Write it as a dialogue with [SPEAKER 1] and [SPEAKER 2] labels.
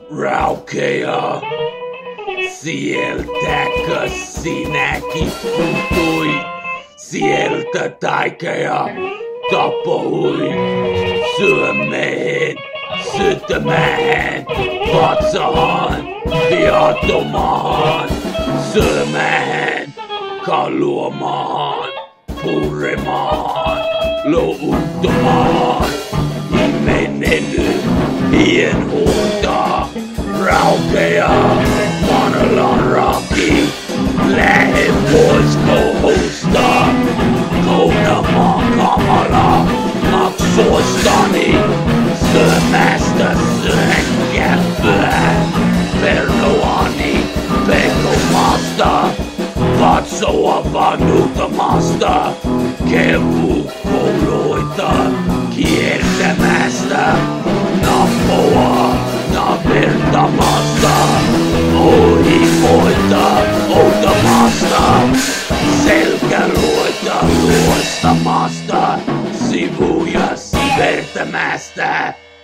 [SPEAKER 1] Raukea, sieltäkö sinäkin putoit? Sieltä taikeja tapoui syömeen, syöttämään, vatsaan, viattomaan, syömään, kaluamaan, puremaan, louttamaan. Mennyt pienhuuta, raukea, manalan raki, lähde pois kohusta, koudamaan kamala, maksuistani, syömästä syönkäpyä, vernoani, pekomasta, katsoa vanutamasta, kevukouluita, kiertämästä, nappoa, navertamasta, ohimoita, outamasta, selkäluita luostamasta, sivuja sivertämästä.